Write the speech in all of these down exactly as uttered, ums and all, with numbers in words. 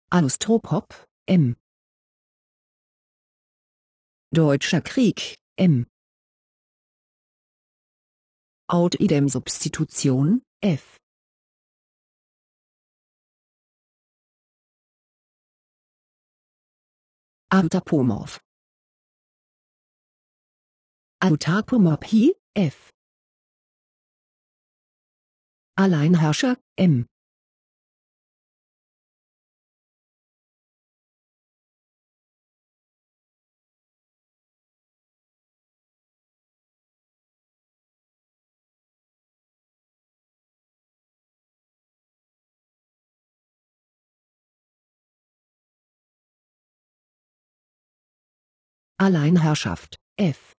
Austropop, M. Deutscher Krieg, M. Aut-Idem-Substitution, F. Autapomorph. Autapomorphie, F. Alleinherrscher, M. Alleinherrschaft, F.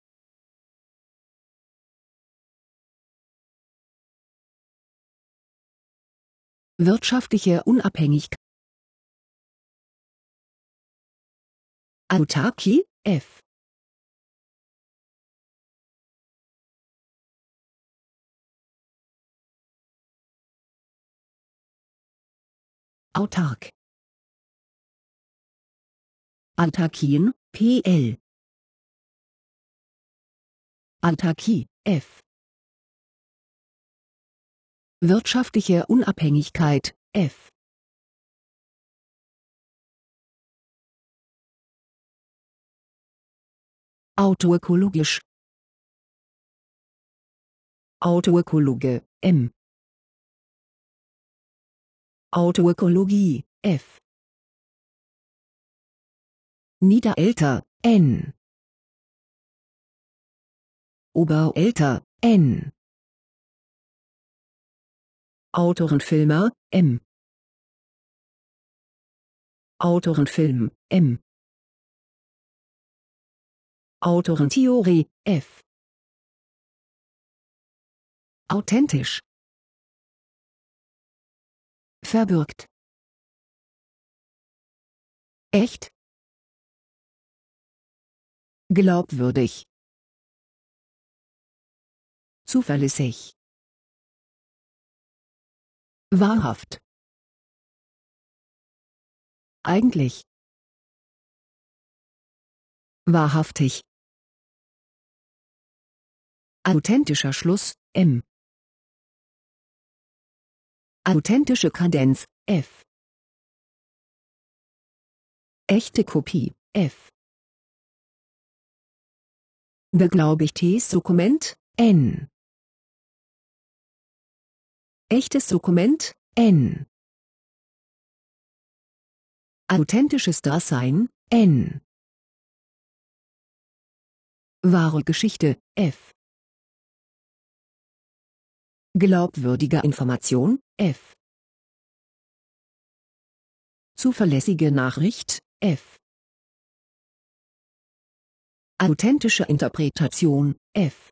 Wirtschaftliche Unabhängigkeit. Autarkie, F. Autark. Autarkien, P L. Autarkie, F. Wirtschaftliche Unabhängigkeit, F. Autoökologisch. Autoökologe, M. Autoökologie, F. Niederelter, N. Oberelter, N. Autorenfilmer, M. Autorenfilm, M. Autorentheorie, F. Authentisch. Verbürgt. Echt. Glaubwürdig. Zuverlässig. Wahrhaft. Eigentlich. Wahrhaftig. Authentischer Schluss, M. Authentische Kadenz, F. Echte Kopie, F. Beglaubigtes Dokument, N. Echtes Dokument, N. Authentisches Dasein, N. Wahre Geschichte, F. Glaubwürdige Information, F. Zuverlässige Nachricht, F. Authentische Interpretation, F.